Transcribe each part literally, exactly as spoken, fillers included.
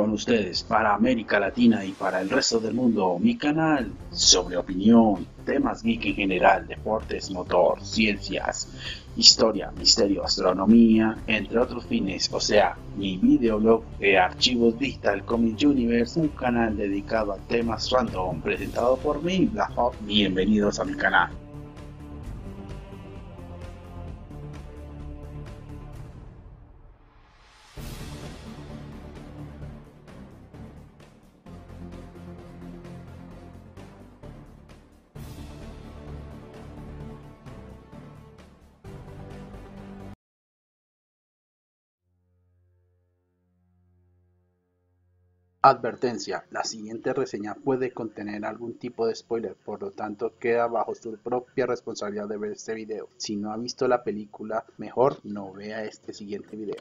con ustedes para América Latina y para el resto del mundo, mi canal sobre opinión, temas geek en general, deportes, motor, ciencias, historia, misterio, astronomía, entre otros fines, o sea, mi videoblog de Archivos Digital Comic Universe, un canal dedicado a temas random, presentado por mí, BlackHawk. Bienvenidos a mi canal. Advertencia: la siguiente reseña puede contener algún tipo de spoiler, por lo tanto queda bajo su propia responsabilidad de ver este video. Si no ha visto la película, mejor no vea este siguiente video.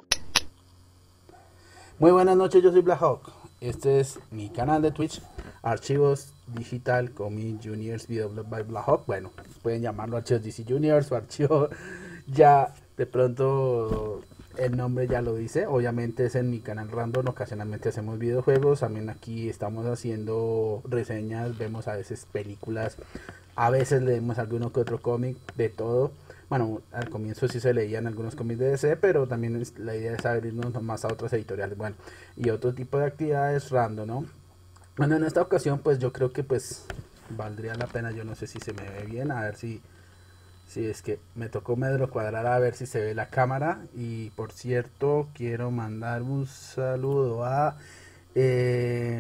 Muy buenas noches, yo soy BlackHawk. Este es mi canal de Twitch, Archivos Digital Comic Juniors Videoblog by BlackHawk. Bueno, pueden llamarlo Archivos D C Juniors o Archivo, ya de pronto el nombre ya lo dice. Obviamente es en mi canal random, ocasionalmente hacemos videojuegos, también aquí estamos haciendo reseñas, vemos a veces películas, a veces leemos alguno que otro cómic, de todo. Bueno, al comienzo sí se leían algunos cómics de D C, pero también es, la idea es abrirnos más a otras editoriales, bueno, y otro tipo de actividades random, ¿no? Bueno, en esta ocasión pues yo creo que pues valdría la pena, yo no sé si se me ve bien, a ver si si es que me tocó medio cuadrar a ver si se ve la cámara. Y por cierto, quiero mandar un saludo a eh,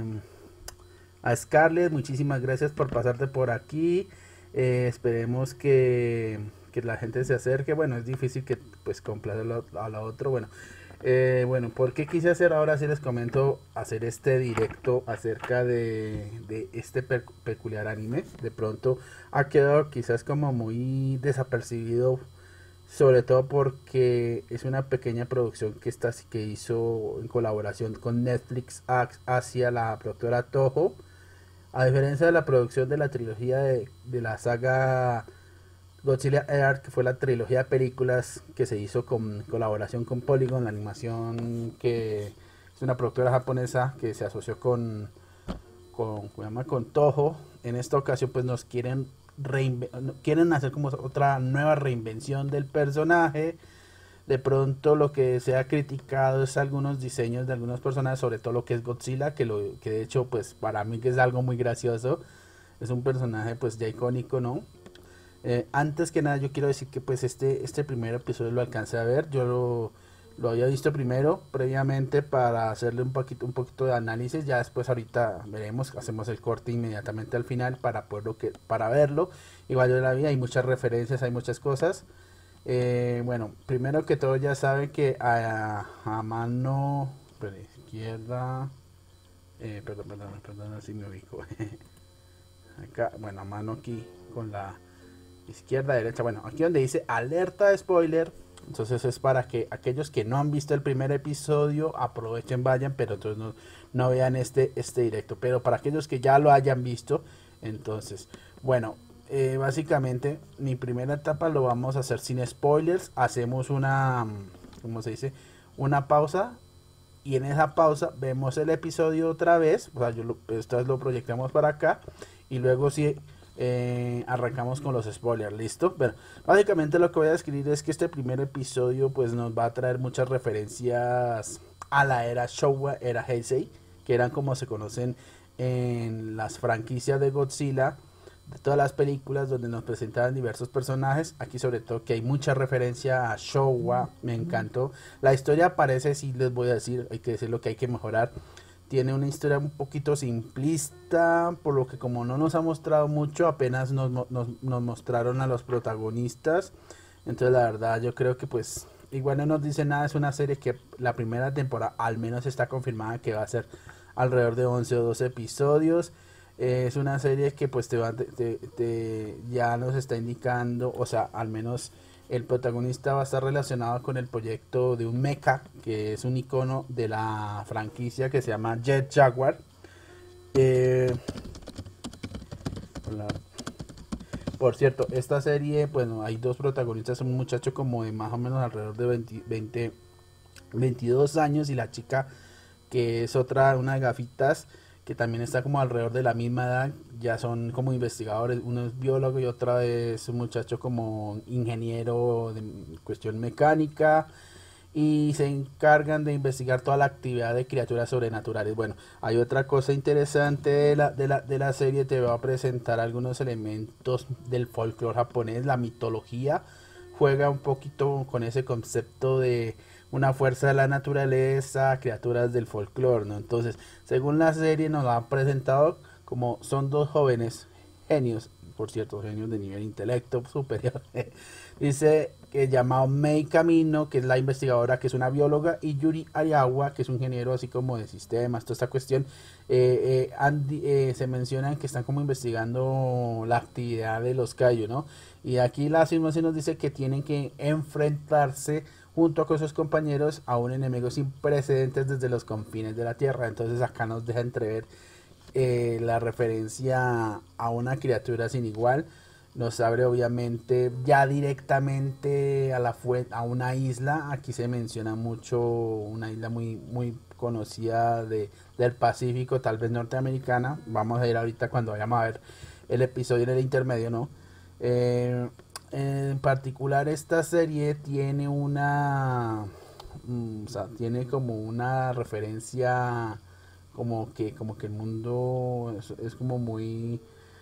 a Scarlett. Muchísimas gracias por pasarte por aquí. Eh, esperemos que, que la gente se acerque. Bueno, es difícil que pues complacer a la otro. Bueno, eh, bueno, ¿por qué quise hacer ahora? Si les comento, hacer este directo acerca de, de este pe peculiar anime. De pronto ha quedado quizás como muy desapercibido, sobre todo porque es una pequeña producción que, está, que hizo en colaboración con Netflix hacia la productora Toho. A diferencia de la producción de la trilogía de, de la saga Godzilla Earth, que fue la trilogía de películas que se hizo con colaboración con Polygon, la animación que es una productora japonesa que se asoció con con, con Toho. En esta ocasión pues nos quieren quieren hacer como otra nueva reinvención del personaje. De pronto lo que se ha criticado es algunos diseños de algunos personajes, sobre todo lo que es Godzilla, que lo que de hecho pues para mí que es algo muy gracioso, es un personaje pues ya icónico, ¿no? Eh, antes que nada yo quiero decir que pues este, este primer episodio lo alcancé a ver, yo lo, lo había visto primero previamente para hacerle un poquito, un poquito de análisis, ya después ahorita veremos, hacemos el corte inmediatamente al final para poderlo que, para verlo. Igual yo la vi, hay muchas referencias, hay muchas cosas. Eh, bueno, primero que todo ya saben que a, a mano pero izquierda, eh, perdón, perdón, perdón, así me ubico. Acá, bueno, a mano aquí con la izquierda, derecha, bueno, aquí donde dice alerta de spoiler, entonces es para que aquellos que no han visto el primer episodio aprovechen, vayan, pero entonces no, no vean este, este directo, pero para aquellos que ya lo hayan visto, entonces, bueno, eh, básicamente mi primera etapa lo vamos a hacer sin spoilers, hacemos una, ¿cómo se dice? Una pausa, y en esa pausa vemos el episodio otra vez, o sea, yo lo, esta vez lo proyectamos para acá, y luego sí eh, arrancamos con los spoilers, ¿listo? Pero básicamente lo que voy a describir es que este primer episodio pues nos va a traer muchas referencias a la era Showa, era Heisei, que eran como se conocen en las franquicias de Godzilla, de todas las películas donde nos presentaban diversos personajes. Aquí sobre todo que hay mucha referencia a Showa, me encantó. La historia parece, sí les voy a decir, hay que decir lo que hay que mejorar. Tiene una historia un poquito simplista, por lo que como no nos ha mostrado mucho, apenas nos, nos, nos mostraron a los protagonistas. Entonces la verdad yo creo que pues igual no nos dice nada, es una serie que la primera temporada al menos está confirmada que va a ser alrededor de once o doce episodios. Eh, es una serie que pues te, va, te, te, te ya nos está indicando, o sea, al menos el protagonista va a estar relacionado con el proyecto de un mecha, que es un icono de la franquicia que se llama Jet Jaguar. Eh, por cierto, esta serie, bueno, hay dos protagonistas, un muchacho como de más o menos alrededor de veinte, veinte, veintidós años y la chica que es otra, una de gafitas, que también está como alrededor de la misma edad, ya son como investigadores, uno es biólogo y otra es un muchacho como ingeniero de cuestión mecánica, y se encargan de investigar toda la actividad de criaturas sobrenaturales. Bueno, hay otra cosa interesante de la, de la, de la serie, te voy a presentar algunos elementos del folclore japonés, la mitología juega un poquito con ese concepto de una fuerza de la naturaleza, criaturas del folclore, ¿no? Entonces, según la serie nos la han presentado como son dos jóvenes genios, por cierto, genios de nivel intelecto superior. Dice que llamado Mei Camino, que es la investigadora, que es una bióloga, y Yuri Ariawa, que es un ingeniero así como de sistemas, toda esta cuestión. Eh, eh, Andy, eh, se mencionan que están como investigando la actividad de los Kaiju, ¿no? Y aquí la afirmación nos dice que tienen que enfrentarse junto con sus compañeros a un enemigo sin precedentes desde los confines de la Tierra. Entonces acá nos deja entrever eh, la referencia a una criatura sin igual. Nos abre obviamente ya directamente a la fuente, a una isla. Aquí se menciona mucho una isla muy muy conocida de, del Pacífico, tal vez norteamericana. Vamos a ir ahorita cuando vayamos a ver el episodio en el intermedio, ¿no? Eh, en particular esta serie tiene una, mm, o sea, tiene como una referencia como que como que el mundo es, es como muy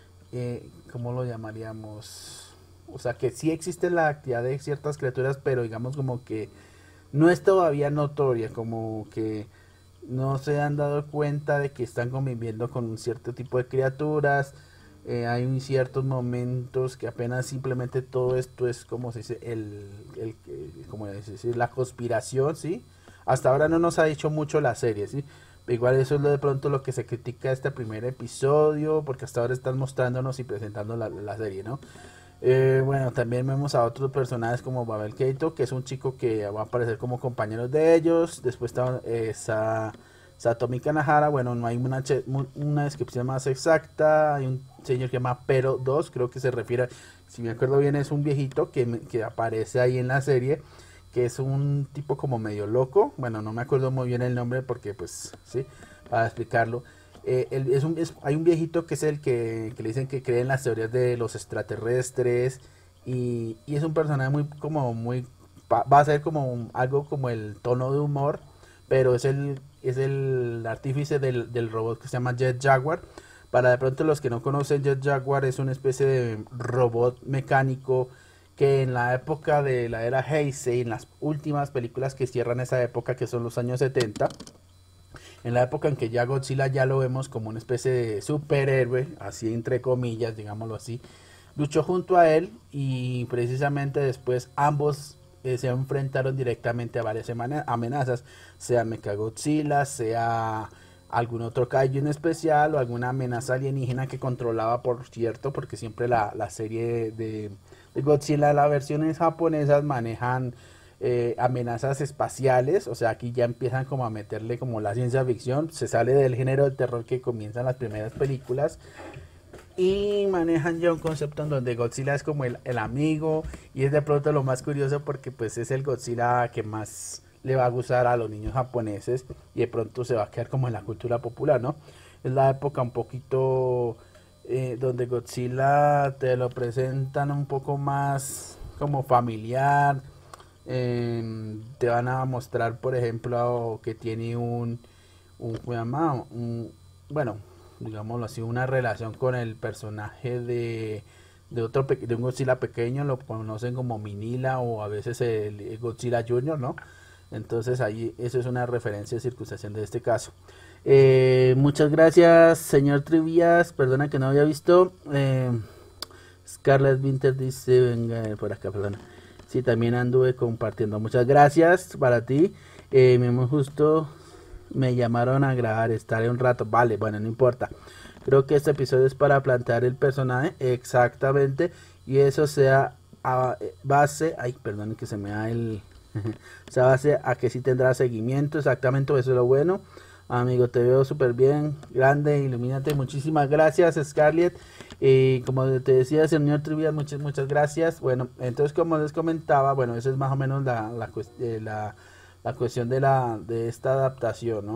eh, ¿cómo lo llamaríamos? O sea, que sí existe la actividad de ciertas criaturas, pero digamos como que no es todavía notoria, como que no se han dado cuenta de que están conviviendo con un cierto tipo de criaturas. Eh, hay un ciertos momentos que apenas simplemente todo esto es como se dice el, el, el como se dice, la conspiración, ¿sí? Hasta ahora no nos ha dicho mucho la serie, ¿sí? Igual eso es lo de pronto lo que se critica este primer episodio, porque hasta ahora están mostrándonos y presentando la, la serie, ¿no? Eh, bueno, también vemos a otros personajes como Babel Keito, que es un chico que va a aparecer como compañeros de ellos. Después está eh, Sa, Satomi Kanahara, bueno, no hay una, una descripción más exacta. Hay un señor que se llama Pero dos, creo que se refiere, si me acuerdo bien, es un viejito que, que aparece ahí en la serie, que es un tipo como medio loco. Bueno, no me acuerdo muy bien el nombre porque pues, sí, para explicarlo. Eh, el, es un, es, hay un viejito que es el que, que le dicen que cree en las teorías de los extraterrestres y, y es un personaje muy como muy va, va a ser como un, algo como el tono de humor, pero es el es el artífice del, del robot que se llama Jet Jaguar. Para de pronto los que no conocen, Jet Jaguar es una especie de robot mecánico que en la época de la era Heisei, en las últimas películas que cierran esa época, que son los años setenta, en la época en que ya Godzilla ya lo vemos como una especie de superhéroe, así entre comillas, digámoslo así, luchó junto a él y precisamente después ambos eh, se enfrentaron directamente a varias amenazas, sea Mechagodzilla, sea algún otro kaiju en especial o alguna amenaza alienígena que controlaba, por cierto, porque siempre la, la serie de, de Godzilla, las versiones japonesas manejan eh, amenazas espaciales, o sea, aquí ya empiezan como a meterle como la ciencia ficción, se sale del género del terror que comienzan las primeras películas y manejan ya un concepto en donde Godzilla es como el, el amigo y es de pronto lo más curioso porque pues es el Godzilla que más le va a gustar a los niños japoneses y de pronto se va a quedar como en la cultura popular, ¿no? Es la época un poquito eh, donde Godzilla te lo presentan un poco más como familiar. Eh, te van a mostrar, por ejemplo, que tiene un, un, un, un bueno, digámoslo así, una relación con el personaje de, de otro de un Godzilla pequeño, lo conocen como Minilla o a veces el, el Godzilla Junior, ¿no? Entonces ahí eso es una referencia circunstancial de este caso. Eh, muchas gracias, señor Trivias, perdona que no había visto. Eh, Scarlett Winter dice, venga por acá, perdona. Sí, también anduve compartiendo. Muchas gracias para ti. Eh, mismo justo me llamaron a grabar, estaré un rato. Vale, bueno, no importa. Creo que este episodio es para plantear el personaje exactamente y eso sea a base, ay, perdón que se me da el, se base a que sí tendrá seguimiento, exactamente, eso es lo bueno. Amigo, te veo súper bien, grande, ilumínate, muchísimas gracias, Scarlett. Y como te decía, señor Trivial, muchas, muchas gracias. Bueno, entonces como les comentaba, bueno, eso es más o menos la, la, eh, la, la cuestión de, la, de esta adaptación, ¿no?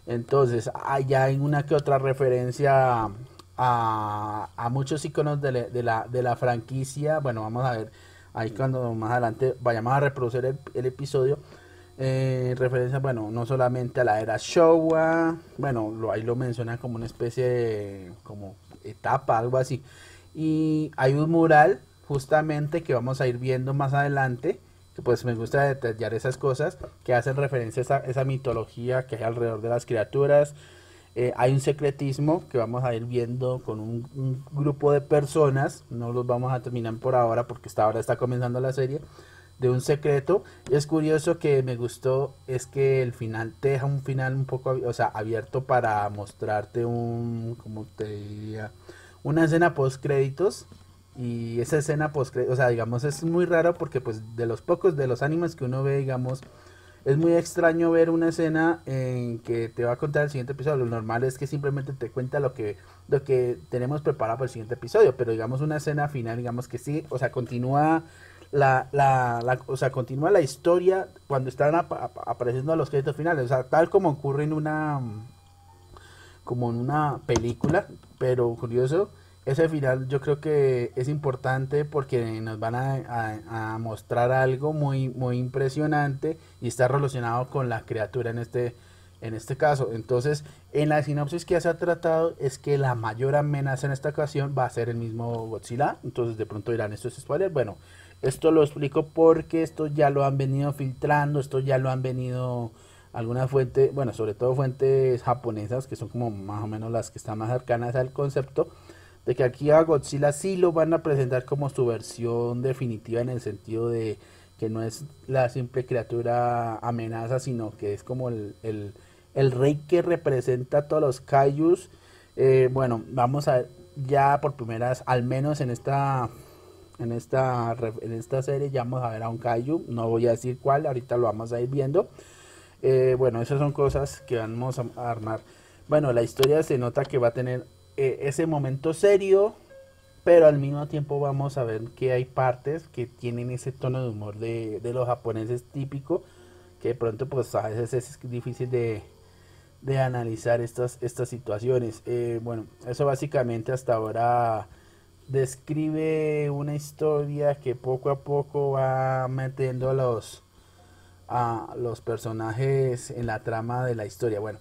Entonces, hay, hay una que otra referencia a, a muchos iconos de, la, de, la, de la franquicia. Bueno, vamos a ver ahí cuando más adelante vayamos a reproducir el, el episodio. Eh, referencia, bueno, no solamente a la era Showa, bueno, lo, ahí lo mencionan como una especie de como etapa, algo así. Y hay un mural justamente que vamos a ir viendo más adelante, que pues me gusta detallar esas cosas que hacen referencia a esa, esa mitología que hay alrededor de las criaturas. Eh, hay un secretismo que vamos a ir viendo con un, un grupo de personas, no los vamos a terminar por ahora porque hasta ahora está comenzando la serie, de un secreto. Es curioso que me gustó es que el final te deja un final un poco, o sea, abierto para mostrarte un, como te diría, una escena post créditos. Y esa escena post créditos, o sea, digamos, es muy raro porque pues de los pocos de los animes que uno ve, digamos, es muy extraño ver una escena en que te va a contar el siguiente episodio. Lo normal es que simplemente te cuenta lo que lo que tenemos preparado para el siguiente episodio, pero digamos una escena final, digamos que sí, o sea, continúa la, la, la o sea, continúa la historia cuando están ap ap apareciendo los créditos finales, o sea, tal como ocurre en una como en una película, pero curioso, ese final yo creo que es importante porque nos van a, a, a mostrar algo muy muy impresionante y está relacionado con la criatura en este en este caso. Entonces, en la sinopsis que se ha tratado es que la mayor amenaza en esta ocasión va a ser el mismo Godzilla. Entonces, de pronto dirán, ¿esto es spoiler? Bueno, esto lo explico porque esto ya lo han venido filtrando, esto ya lo han venido alguna fuente, bueno, sobre todo fuentes japonesas, que son como más o menos las que están más cercanas al concepto, de que aquí a Godzilla sí lo van a presentar como su versión definitiva en el sentido de que no es la simple criatura amenaza, sino que es como el, el, el rey que representa a todos los kaijus. Eh, bueno, vamos a ver ya por primeras, al menos en esta en esta en esta serie ya vamos a ver a un kaiju, no voy a decir cuál, ahorita lo vamos a ir viendo. Eh, bueno, esas son cosas que vamos a armar. Bueno, la historia se nota que va a tener eh, ese momento serio, pero al mismo tiempo vamos a ver que hay partes que tienen ese tono de humor de, de los japoneses típico, que de pronto pues a veces es difícil de, de analizar estas, estas situaciones. Eh, bueno, eso básicamente hasta ahora describe una historia que poco a poco va metiendo a los a los personajes en la trama de la historia. Bueno,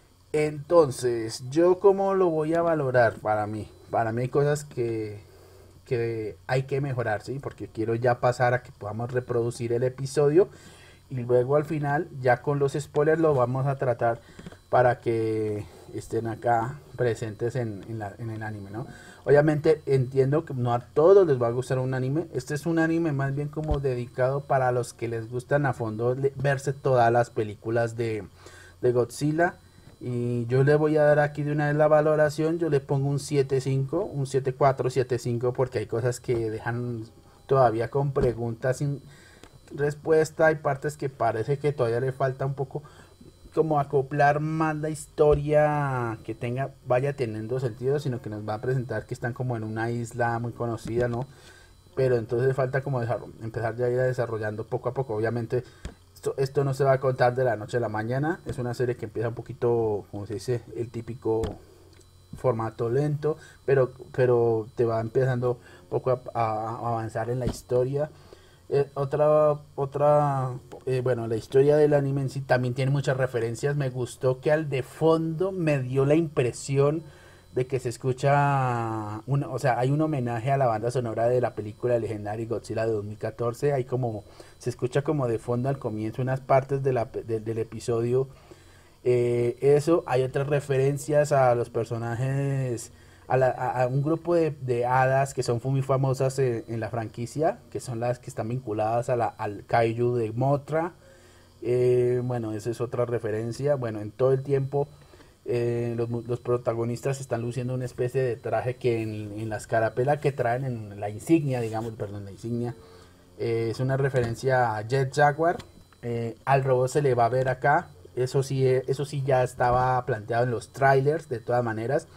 entonces, ¿yo cómo lo voy a valorar para mí? Para mí hay cosas que, que hay que mejorar, ¿sí? Porque quiero ya pasar a que podamos reproducir el episodio y luego al final, ya con los spoilers, lo vamos a tratar para que estén acá presentes en, en, la, en el anime, ¿no? Obviamente entiendo que no a todos les va a gustar un anime. Este es un anime más bien como dedicado para los que les gustan a fondo verse todas las películas de, de Godzilla. Y yo le voy a dar aquí de una vez la valoración. Yo le pongo un siete cinco, un siete cuatro, siete cinco, porque hay cosas que dejan todavía con preguntas sin respuesta. Hay partes que parece que todavía le falta un poco como acoplar más la historia, que tenga vaya teniendo sentido, sino que nos va a presentar que están como en una isla muy conocida, ¿no? Pero entonces falta como empezar ya a ir desarrollando poco a poco. Obviamente esto, esto no se va a contar de la noche a la mañana, es una serie que empieza un poquito, como se dice, el típico formato lento, pero pero te va empezando poco a, a, a avanzar en la historia. Eh, otra, otra, eh, bueno, la historia del anime en sí también tiene muchas referencias. Me gustó que al de fondo me dio la impresión de que se escucha, una, o sea, hay un homenaje a la banda sonora de la película Legendary Godzilla de dos mil catorce. Hay como, se escucha como de fondo al comienzo unas partes de la, de, del episodio. Eh, eso, hay otras referencias a los personajes a, la, a, a un grupo de, de hadas que son muy famosas en, en la franquicia, que son las que están vinculadas a la, al kaiju de Mothra. Eh, bueno, esa es otra referencia. Bueno, en todo el tiempo eh, los, los protagonistas están luciendo una especie de traje que en, en la escarapela que traen, en la insignia, digamos, perdón, la insignia, eh, es una referencia a Jet Jaguar. Eh, al robot se le va a ver acá. Eso sí, eso sí ya estaba planteado en los trailers, de todas maneras.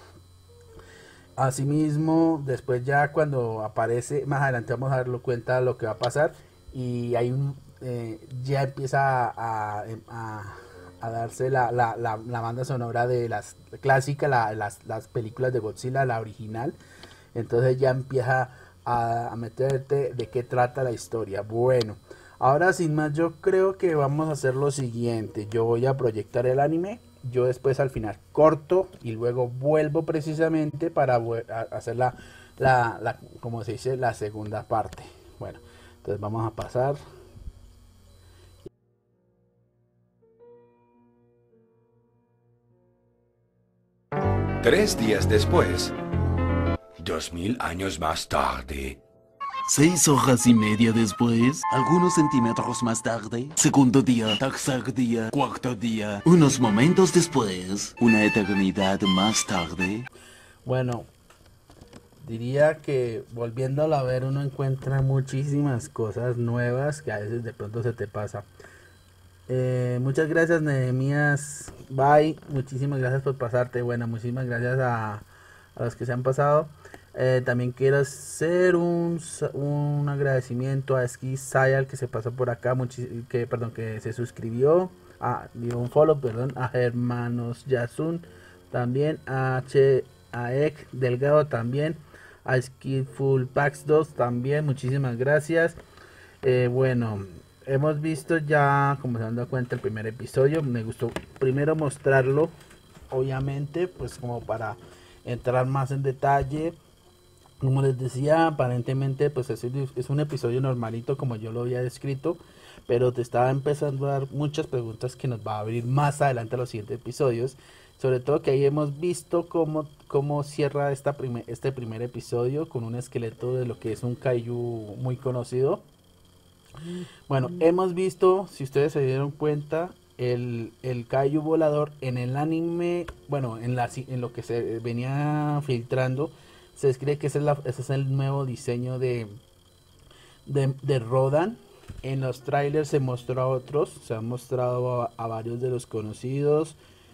Asimismo, después ya cuando aparece, más adelante vamos a darlo cuenta de lo que va a pasar. Y hay un, eh, ya empieza a, a, a darse la, la, la, la banda sonora de las clásicas, la, las, las películas de Godzilla, la original. Entonces ya empieza a, a meterte de qué trata la historia. Bueno, ahora sin más, yo creo que vamos a hacer lo siguiente. Yo voy a proyectar el anime, yo después al final corto y luego vuelvo precisamente para hacer la, la, la, como se dice, la segunda parte. Bueno, entonces vamos a pasar. Tres días después. Dos mil años más tarde. Seis horas y media después, algunos centímetros más tarde, segundo día, tercer día, cuarto día, unos momentos después, una eternidad más tarde. Bueno, diría que volviéndolo a ver uno encuentra muchísimas cosas nuevas que a veces de pronto se te pasa. Eh, muchas gracias, Nehemías. Bye. Muchísimas gracias por pasarte. Bueno, muchísimas gracias a, a los que se han pasado. Eh, también quiero hacer un, un agradecimiento a Ski Sayal que se pasó por acá, que perdón, que se suscribió, a dio un follow, perdón, a Hermanos Yasun, también a H a Ek Delgado, también a Skillful Packs dos, también muchísimas gracias. Eh, bueno, hemos visto ya, como se han dado cuenta, el primer episodio. Me gustó primero mostrarlo, obviamente, pues como para entrar más en detalle. Como les decía, aparentemente pues es, es un episodio normalito como yo lo había descrito, pero te estaba empezando a dar muchas preguntas que nos va a abrir más adelante a los siguientes episodios. Sobre todo que ahí hemos visto cómo, cómo cierra esta primer, este primer episodio con un esqueleto de lo que es un kaiju muy conocido. Bueno, hemos visto, si ustedes se dieron cuenta, el, el kaiju volador en el anime, bueno, en, la, en lo que se venía filtrando. Se cree que ese es, la, ese es el nuevo diseño de, de, de Rodan. En los trailers se mostró a otros, se han mostrado a, a varios de los conocidos.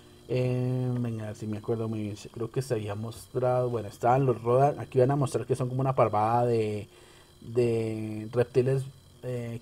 Eh, venga, a ver si me acuerdo muy bien. Creo que se había mostrado, bueno, estaban los Rodan. Aquí van a mostrar que son como una parvada de, de reptiles eh,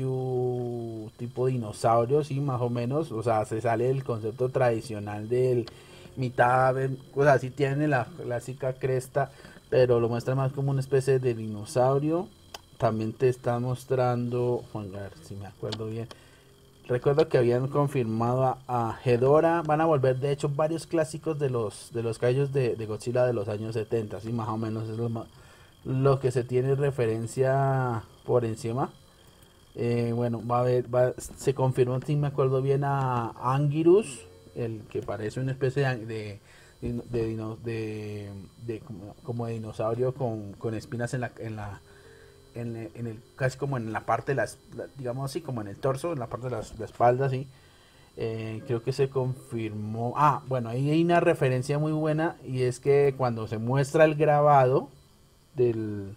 kaiju tipo dinosaurios, y más o menos. O sea, se sale del concepto tradicional del mitad, o sea, sí tiene la clásica cresta, pero lo muestra más como una especie de dinosaurio. También te está mostrando, a ver si me acuerdo bien, recuerdo que habían confirmado a, a Hedorah. Van a volver de hecho varios clásicos de los de los kaijus de, de Godzilla de los años setenta, ¿sí? Más o menos es lo, lo que se tiene referencia por encima. Eh, bueno, va a haber, va, se confirmó, si me acuerdo bien, a Anguirus, el que parece una especie de, de de, de, de, de como, como de dinosaurio con, con espinas en la en la en, en el casi como en la parte de las, digamos así, como en el torso, en la parte de las, la espalda, así. Eh, creo que se confirmó. Ah, bueno, ahí hay una referencia muy buena, y es que cuando se muestra el grabado del,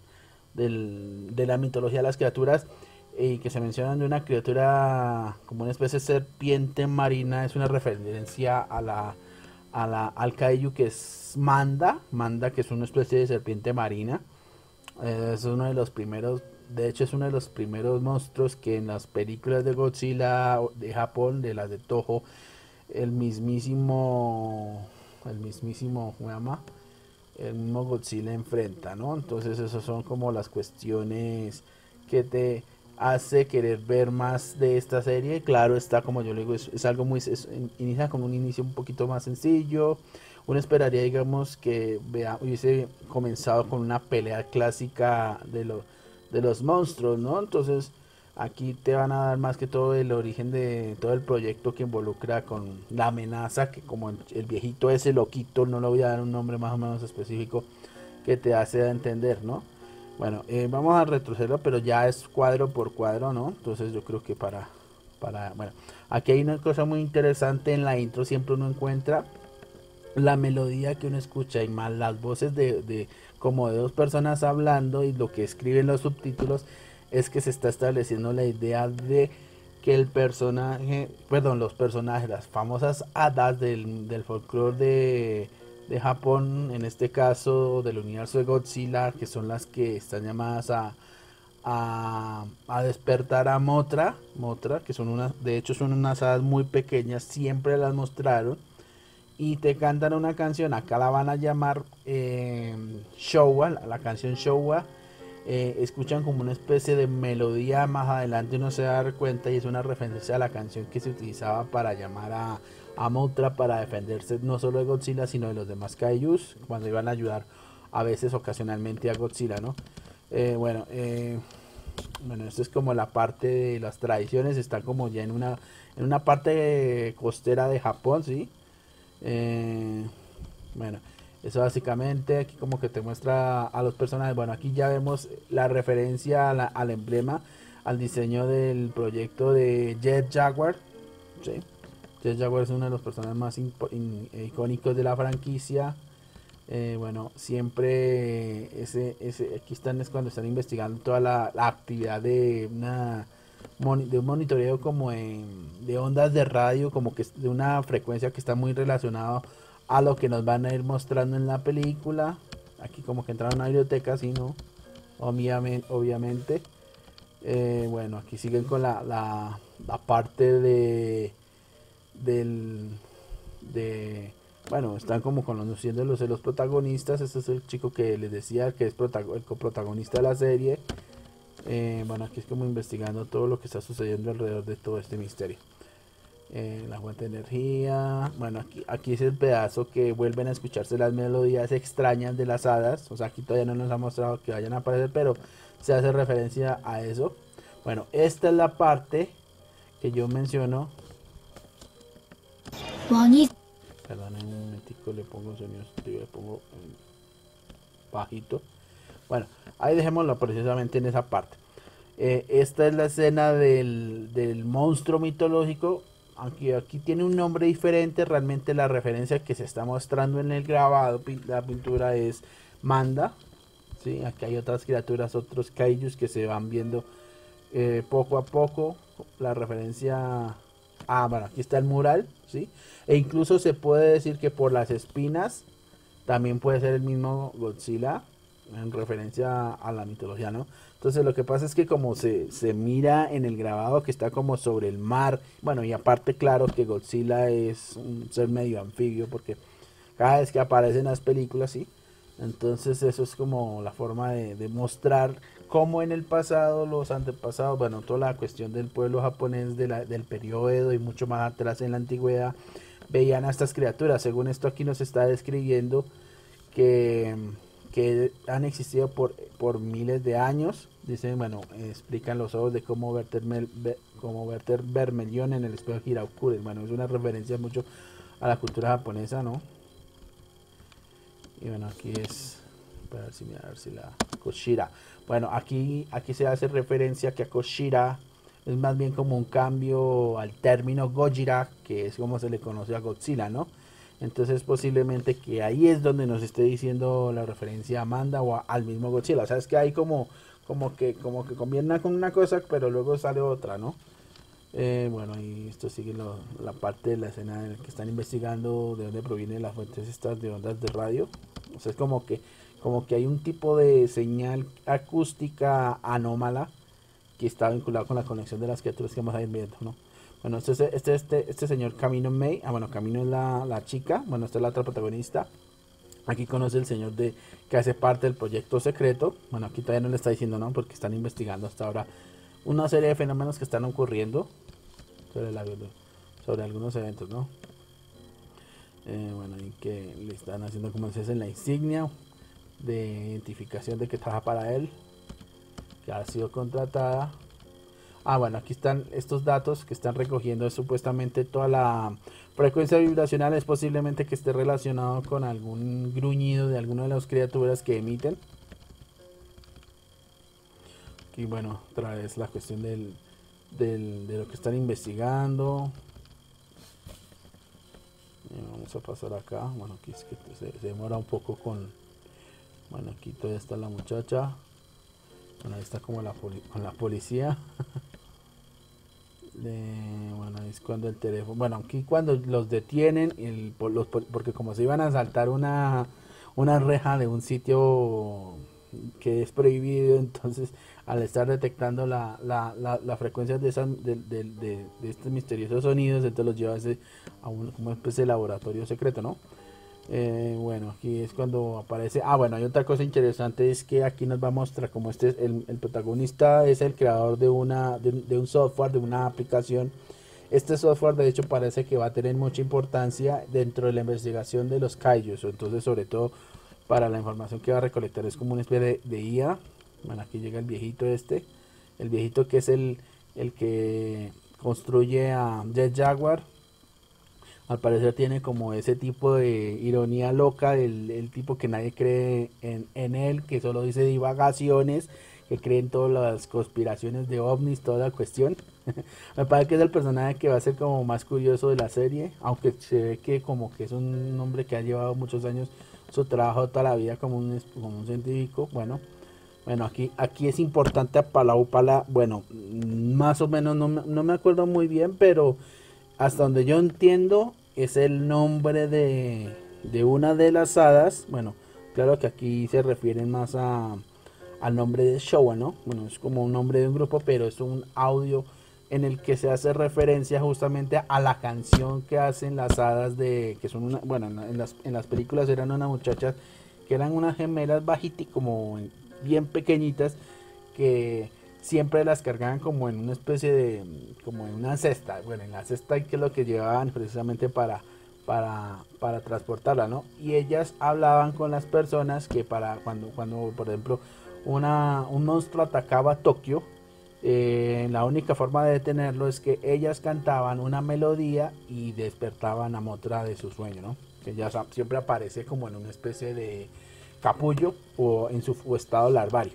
del de la mitología de las criaturas, y que se mencionan de una criatura como una especie de serpiente marina, es una referencia a la a la al kaiju que es Manda, Manda, que es una especie de serpiente marina. Eh, es uno de los primeros, de hecho es uno de los primeros monstruos que en las películas de Godzilla de Japón, de las de Toho, el mismísimo el mismísimo ¿cómo se llama? El mismo Godzilla enfrenta, ¿no? Entonces esas son como las cuestiones que te hace querer ver más de esta serie. Claro está, como yo le digo, es, es algo muy, es, inicia como un inicio un poquito más sencillo. Uno esperaría, digamos, que vea, hubiese comenzado con una pelea clásica de, lo, de los monstruos, ¿no? Entonces aquí te van a dar más que todo el origen de todo el proyecto que involucra con la amenaza, que como el viejito ese loquito, no le voy a dar un nombre más o menos específico, que te hace entender, ¿no? Bueno, eh, vamos a retrocederlo, pero ya es cuadro por cuadro, ¿no? Entonces yo creo que para, para, bueno, aquí hay una cosa muy interesante en la intro, siempre uno encuentra la melodía que uno escucha y más las voces de, de como de dos personas hablando, y lo que escriben los subtítulos, es que se está estableciendo la idea de que el personaje, perdón, los personajes, las famosas hadas del, del folclore de de Japón, en este caso del universo de Godzilla, que son las que están llamadas a, a, a despertar a Mothra, Mothra, que son unas, de hecho son unas hadas muy pequeñas, siempre las mostraron, y te cantan una canción, acá la van a llamar eh, Showa, la, la canción Showa. Eh, escuchan como una especie de melodía más adelante, uno se va a dar cuenta y es una referencia a la canción que se utilizaba para llamar a, a Mothra para defenderse no solo de Godzilla sino de los demás kaijus cuando iban a ayudar a veces ocasionalmente a Godzilla, ¿no? Eh, bueno, eh, bueno, esto es como la parte de las tradiciones, está como ya en una en una parte costera de Japón, ¿sí? Eh, bueno, eso básicamente aquí como que te muestra a los personajes. Bueno, aquí ya vemos la referencia a la- al emblema, al diseño del proyecto de Jet Jaguar, ¿sí? Jet Jaguar es uno de los personajes más impo- in- icónicos de la franquicia. Eh, bueno, siempre ese, ese, aquí están es cuando están investigando toda la, la actividad de una moni- de un monitoreo como en, de ondas de radio, como que es de una frecuencia que está muy relacionado a lo que nos van a ir mostrando en la película. Aquí como que entraron a una biblioteca, sí, ¿no? Obviamente, obviamente. Eh, bueno, aquí siguen con la, la, la parte de del de bueno, están como conociendo los, los protagonistas. Este es el chico que les decía que es protago- el coprotagonista de la serie. Eh, bueno, aquí es como investigando todo lo que está sucediendo alrededor de todo este misterio. Eh, la fuente de energía. Bueno, aquí, aquí es el pedazo que vuelven a escucharse las melodías extrañas de las hadas. O sea, aquí todavía no nos ha mostrado que vayan a aparecer, pero se hace referencia a eso. Bueno, esta es la parte que yo menciono. Perdón, un momentico, le pongo sonido, le pongo eh, bajito. Bueno, ahí dejémoslo precisamente en esa parte. Eh, esta es la escena del, del monstruo mitológico. Aunque aquí tiene un nombre diferente, realmente la referencia que se está mostrando en el grabado, pin- la pintura es Manda. ¿Sí? Aquí hay otras criaturas, otros kaijus que se van viendo eh, poco a poco. La referencia... Ah, bueno, aquí está el mural, ¿sí? E incluso se puede decir que por las espinas también puede ser el mismo Godzilla en referencia a la mitología, ¿no? Entonces lo que pasa es que como se, se mira en el grabado que está como sobre el mar, bueno, y aparte claro que Godzilla es un ser medio anfibio porque cada vez que aparece en las películas, sí, entonces eso es como la forma de, de mostrar cómo en el pasado los antepasados, bueno, toda la cuestión del pueblo japonés de la- del periodo Edo y mucho más atrás en la antigüedad, veían a estas criaturas. Según esto aquí nos está describiendo que, que han existido por, por miles de años. Dicen, bueno, explican los ojos de cómo verter, mel- ve- cómo verter vermelión en el espejo Hiraukure. Bueno, es una referencia mucho a la cultura japonesa, ¿no? Y bueno, aquí es, para ver si, mira, a ver si la Koshira. Bueno, aquí, aquí se hace referencia que a Koshira es más bien como un cambio al término Gojira, que es como se le conoce a Godzilla, ¿no? Entonces posiblemente que ahí es donde nos esté diciendo la referencia a Amanda o a- al mismo Godzilla. O sea, es que hay como, como que, como que combina con una cosa, pero luego sale otra, ¿no? Eh, bueno, y esto sigue lo- la parte de la escena en la que están investigando de dónde provienen las fuentes estas de ondas de radio. O sea, es como que, como que hay un tipo de señal acústica anómala que está vinculado con la conexión de las criaturas que vamos a ir viendo, ¿no? Bueno, este, es- este, este, este señor Camino May, ah, bueno, Camino es la, la chica, bueno, esta es la otra protagonista. Aquí conoce el señor de que hace parte del proyecto secreto. Bueno, aquí todavía no le está diciendo, ¿no? Porque están investigando hasta ahora una serie de fenómenos que están ocurriendo sobre, la, sobre algunos eventos, ¿no? Eh, bueno, y que le están haciendo como se dice en la insignia de identificación de que trabaja para él, que ha sido contratada. Ah, bueno, aquí están estos datos que están recogiendo es supuestamente toda la frecuencia vibracional, es posiblemente que esté relacionado con algún gruñido de alguna de las criaturas que emiten. Y bueno, otra vez la cuestión del, del, de lo que están investigando. Eh, vamos a pasar acá. Bueno, aquí es que se, se demora un poco con... Bueno, aquí todavía está la muchacha. Bueno, ahí está como la, poli con la policía. De, bueno, es cuando el teléfono, bueno, aquí cuando los detienen, el, por los, por- porque como se iban a saltar una, una reja de un sitio que es prohibido. Entonces, al estar detectando la, la, la, la frecuencia de, esa, de, de, de, de estos misteriosos sonidos, entonces los lleva a, ese, a un, como una especie de laboratorio secreto, ¿no? Eh, bueno, aquí es cuando aparece. Ah, bueno, hay otra cosa interesante, es que aquí nos va a mostrar como este el, el protagonista es el creador de una de, de un software, de una aplicación. Este software de hecho parece que va a tener mucha importancia dentro de la investigación de los kaijus, entonces sobre todo para la información que va a recolectar es como una especie de, de I A. Bueno, aquí llega el viejito este, el viejito que es el, el que construye a Jet Jaguar. Al parecer tiene como ese tipo de ironía loca, el, el tipo que nadie cree en, en él, que solo dice divagaciones, que cree en todas las conspiraciones de ovnis, toda la cuestión. Me parece que es el personaje que va a ser como más curioso de la serie, aunque se ve que como que es un hombre que ha llevado muchos años su trabajo toda la vida como un, como un científico. Bueno, bueno aquí, aquí es importante a Palaupala, bueno, más o menos no, no me acuerdo muy bien, pero hasta donde yo entiendo es el nombre de, de una de las hadas. Bueno, claro que aquí se refieren más a, al nombre de Showa, ¿no? Bueno, es como un nombre de un grupo, pero es un audio en el que se hace referencia justamente a la canción que hacen las hadas de, que son una, bueno, en las, en las películas eran unas muchachas que eran unas gemelas bajitas, como bien pequeñitas, que siempre las cargaban como en una especie de, como en una cesta. Bueno, en la cesta que es lo que llevaban precisamente para, para, para transportarla, ¿no? Y ellas hablaban con las personas que para cuando, cuando por ejemplo, una, un monstruo atacaba Tokio, eh, la única forma de detenerlo es que ellas cantaban una melodía y despertaban a Mothra de su sueño, ¿no? Que ya siempre aparece como en una especie de capullo o en su o estado larvario.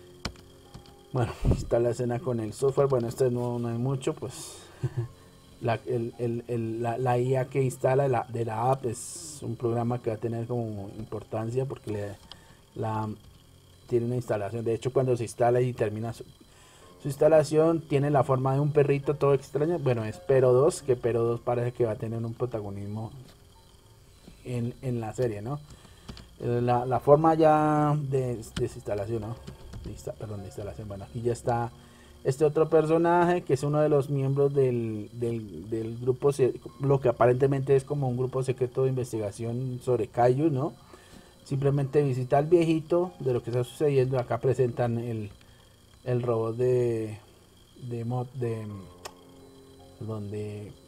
Bueno, está la escena con el software. Bueno, este no, no hay mucho, pues la, el, el, el, la, la I A que instala la, de la app es un programa que va a tener como importancia porque le, la, tiene una instalación. De hecho, cuando se instala y termina su, su instalación, tiene la forma de un perrito todo extraño. Bueno, es Pero dos, que Pero dos parece que va a tener un protagonismo en, en la serie, ¿no? La, la forma ya de desinstalación, ¿no? De insta, perdón, de instalación. Bueno, aquí ya está este otro personaje que es uno de los miembros del, del, del grupo, lo que aparentemente es como un grupo secreto de investigación sobre kaiju, ¿no? Simplemente visita al viejito de lo que está sucediendo. Acá presentan el, el robot de de mod de donde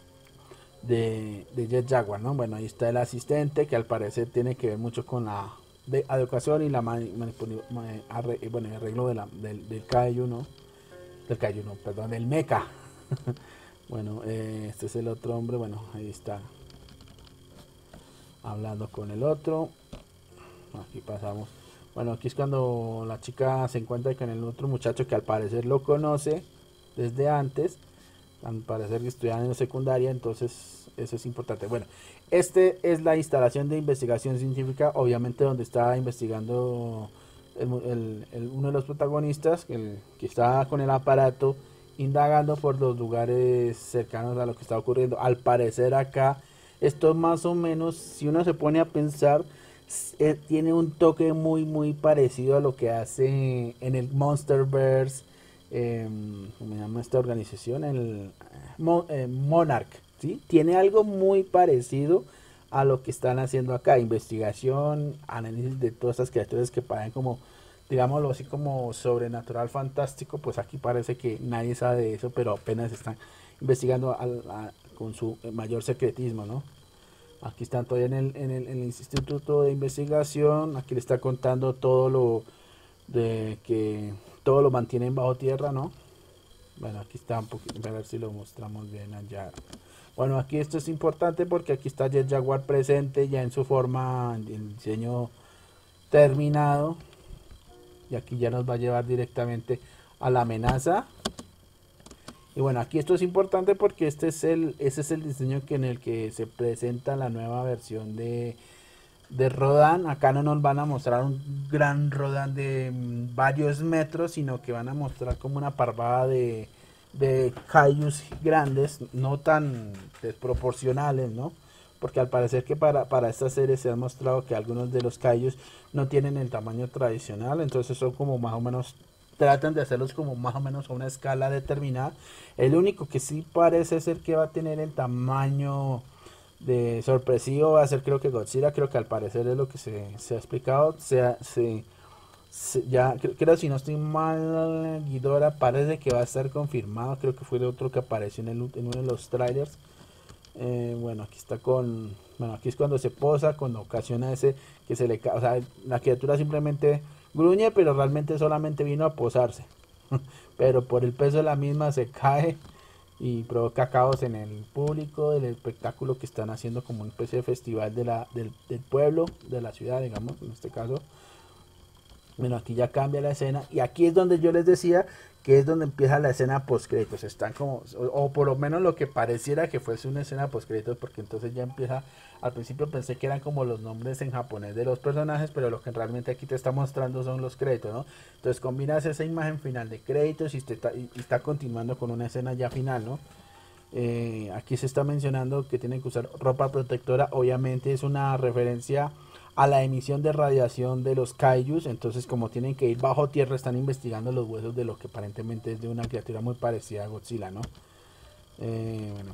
de, de Jet Jaguar, ¿no? Bueno, ahí está el asistente que al parecer tiene que ver mucho con la de educación y la mani, arre, bueno, el arreglo de la, del, del kaiju, ¿no? Del kaiju, no, perdón, del mecha. Bueno, eh, este es el otro hombre. Bueno, ahí está hablando con el otro. Aquí pasamos. Bueno, aquí es cuando la chica se encuentra con el otro muchacho que al parecer lo conoce desde antes. Al parecer que estudian en la secundaria, entonces eso es importante. Bueno, este es la instalación de investigación científica, obviamente donde está investigando el, el, el, uno de los protagonistas, el que está con el aparato indagando por los lugares cercanos a lo que está ocurriendo. Al parecer acá, esto más o menos, si uno se pone a pensar, eh, tiene un toque muy muy parecido a lo que hace en el Monsterverse. Eh, ¿Cómo se llama esta organización? El Mo, eh, Monarch, ¿sí? Tiene algo muy parecido a lo que están haciendo acá, investigación, análisis de todas estas criaturas que parecen como, digámoslo así, como sobrenatural, fantástico. Pues aquí parece que nadie sabe de eso, pero apenas están investigando al, a, con su mayor secretismo, ¿no? Aquí están todavía en el, en el, en el instituto de investigación. Aquí le está contando todo lo de que todo lo mantienen bajo tierra, ¿no? Bueno, aquí está un poquito, a ver si lo mostramos bien allá. Bueno, aquí esto es importante porque aquí está Jet Jaguar presente ya en su forma, en diseño terminado. Y aquí ya nos va a llevar directamente a la amenaza. Y bueno, aquí esto es importante porque este es el, ese es el diseño que en el que se presenta la nueva versión de de Rodan. Acá no nos van a mostrar un gran Rodan de mmm, varios metros, sino que van a mostrar como una parvada de, de kaijus grandes, no tan desproporcionales, ¿no? porque al parecer que para, para esta serie se ha mostrado que algunos de los kaijus no tienen el tamaño tradicional, entonces son como más o menos, tratan de hacerlos como más o menos a una escala determinada. El único que sí parece ser que va a tener el tamaño de sorpresivo va a ser, creo que Godzilla, creo que al parecer es lo que se, se ha explicado, se, se, se ya creo, creo si no estoy mal, Ghidorah parece que va a estar confirmado, creo que fue el otro que apareció en, el, en uno de los trailers. Eh, bueno, aquí está con, bueno, aquí es cuando se posa, cuando ocasiona ese que se le cae, o sea, la criatura simplemente gruñe, pero realmente solamente vino a posarse, pero por el peso de la misma se cae y provoca caos en el público del espectáculo que están haciendo como una especie de festival de la, del, del pueblo, de la ciudad, digamos, en este caso. Bueno, aquí ya cambia la escena y aquí es donde yo les decía que es donde empieza la escena post créditos. Están como, o, o por lo menos lo que pareciera que fuese una escena post créditos, porque entonces ya empieza. Al principio pensé que eran como los nombres en japonés de los personajes, pero lo que realmente aquí te está mostrando son los créditos, ¿no? Entonces combinas esa imagen final de créditos y, te está, y, y está continuando con una escena ya final, ¿no? Eh, aquí se está mencionando que tienen que usar ropa protectora. Obviamente es una referencia a la emisión de radiación de los kaijus. Entonces, como tienen que ir bajo tierra, están investigando los huesos de lo que aparentemente es de una criatura muy parecida a Godzilla, ¿no? Eh, bueno,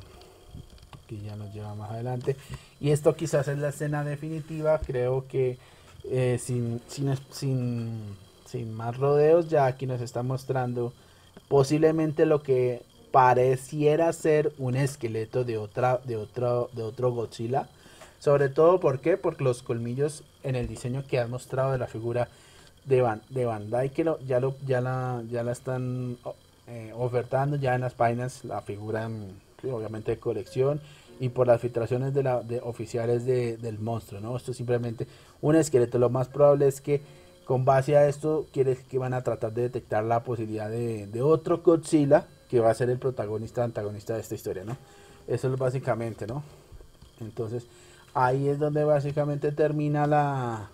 aquí ya nos lleva más adelante. Y esto quizás es la escena definitiva. Creo que eh, sin, sin, sin, sin más rodeos, ya aquí nos está mostrando posiblemente lo que pareciera ser un esqueleto de otra de otro de otro Godzilla, sobre todo ¿por qué? Porque los colmillos en el diseño que han mostrado de la figura de, Ban, de Bandai, que lo, ya lo ya la ya la están eh, ofertando ya en las páginas, la figura sí, obviamente de colección, y por las filtraciones de la de oficiales de, del monstruo, ¿no? Esto es simplemente un esqueleto. Lo más probable es que con base a esto quiere que van a tratar de detectar la posibilidad de, de otro Godzilla que va a ser el protagonista, antagonista de esta historia, ¿no? Eso es básicamente, ¿no? Entonces, ahí es donde básicamente termina la,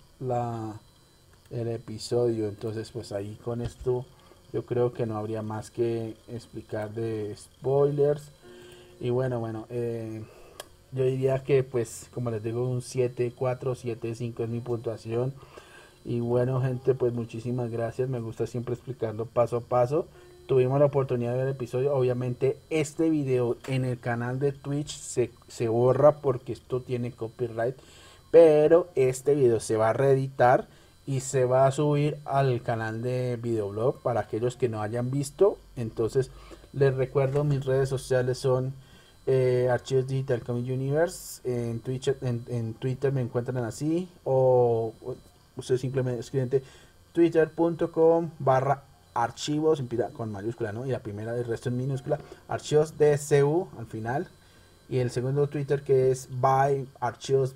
la, el episodio. Entonces, pues ahí con esto yo creo que no habría más que explicar de spoilers. Y bueno, bueno, eh, yo diría que pues, como les digo, un siete cuatro, siete cinco es mi puntuación. Y bueno, gente, pues muchísimas gracias. Me gusta siempre explicarlo paso a paso. Tuvimos la oportunidad de ver el episodio. Obviamente este video en el canal de Twitch se, se borra porque esto tiene copyright, pero este video se va a reeditar y se va a subir al canal de videoblog para aquellos que no hayan visto. Entonces les recuerdo, mis redes sociales son eh, Archivos Digital Comic Universe. En Twitter, en, en Twitter me encuentran así, o, o usted simplemente escribe twitter punto com barra archivos con mayúscula, ¿no? Y la primera del resto en minúscula, archivos D C U al final. Y el segundo Twitter, que es by archivos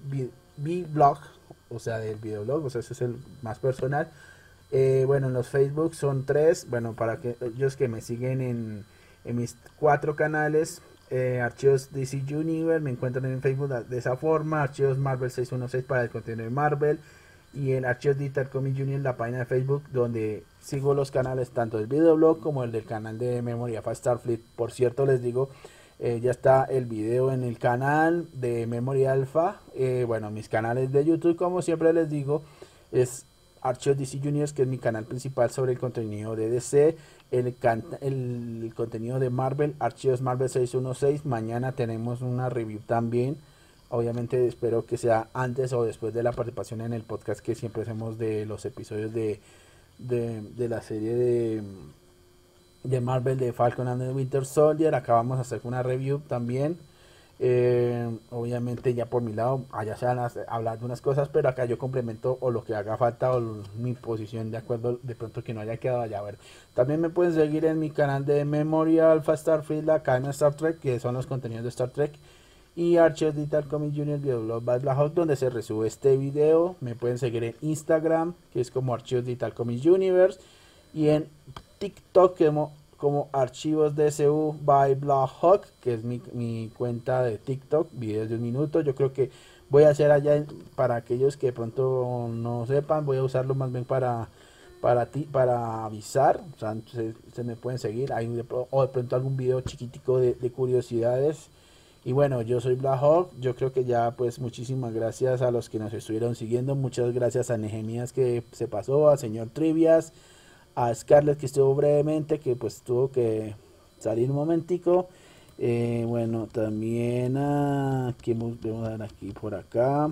blog, o sea, del videoblog, o sea, ese es el más personal. Eh, bueno, en los Facebook son tres. Bueno, para que ellos que me siguen en, en mis cuatro canales, eh, Archivos D C Universe, me encuentran en Facebook de esa forma. Archivos Marvel seiscientos dieciséis para el contenido de Marvel. Y en Archivos Digital Comic Union, la página de Facebook, donde sigo los canales tanto del videoblog como el del canal de Memory Alpha Starfleet. Por cierto, les digo, eh, ya está el video en el canal de Memory Alpha. Eh, bueno, mis canales de YouTube, como siempre les digo, es Archivos D C Juniors, que es mi canal principal sobre el contenido de D C. El, can el, el contenido de Marvel, Archivos Marvel seiscientos dieciséis. Mañana tenemos una review también. Obviamente espero que sea antes o después de la participación en el podcast que siempre hacemos de los episodios de, de, de la serie de, de Marvel de Falcon and the Winter Soldier. Acá vamos a hacer una review también. Eh, obviamente ya por mi lado, allá se van a hablar de unas cosas, pero acá yo complemento o lo que haga falta o mi posición de acuerdo de pronto que no haya quedado allá. A ver, también me pueden seguir en mi canal de Memory Alpha Starfleet, la cadena Star Trek, que son los contenidos de Star Trek, y Archivos Digital Comic Junior Videoblog by Black Hawk, donde se resube este video. Me pueden seguir en Instagram, que es como Archivos Digital Comic Universe, y en TikTok como, como Archivos D C U by Black Hawk, que es mi, mi cuenta de TikTok, videos de un minuto. Yo creo que voy a hacer allá, para aquellos que de pronto no sepan, voy a usarlo más bien para para ti para avisar. O sea, se, se me pueden seguir, hay de, o de pronto algún video chiquitico de, de curiosidades. Y bueno, yo soy Black Hawk. Yo creo que ya pues muchísimas gracias a los que nos estuvieron siguiendo. Muchas gracias a Nehemías que se pasó, a señor Trivias, a Scarlett que estuvo brevemente, que pues tuvo que salir un momentico. Eh, bueno, también a... ¿qué vamos a dar aquí por acá?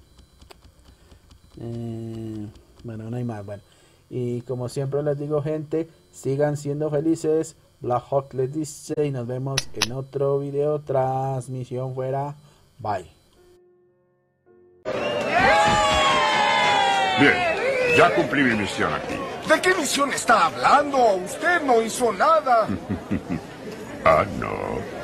Eh, bueno, no hay más. Bueno, y como siempre les digo, gente, sigan siendo felices. Black Hawk les dice y nos vemos en otro video. Transmisión fuera. Bye. Bien, ya cumplí mi misión aquí. ¿De qué misión está hablando? Usted no hizo nada. Ah, no.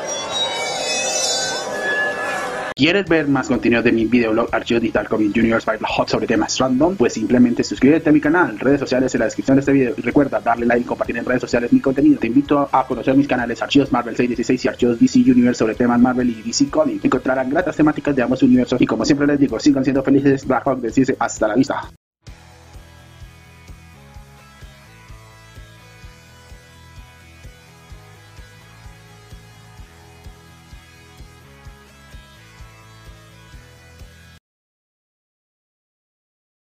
¿Quieres ver más contenido de mi videoblog Archivos Digital Comic Juniors by Black Hawk sobre temas random? Pues simplemente suscríbete a mi canal, redes sociales en la descripción de este video y recuerda darle like y compartir en redes sociales mi contenido. Te invito a conocer mis canales Archivos Marvel seiscientos dieciséis y Archivos D C Universe sobre temas Marvel y D C Comics. Encontrarán gratas temáticas de ambos universos y como siempre les digo, sigan siendo felices. Black Hawk les dice hasta la vista.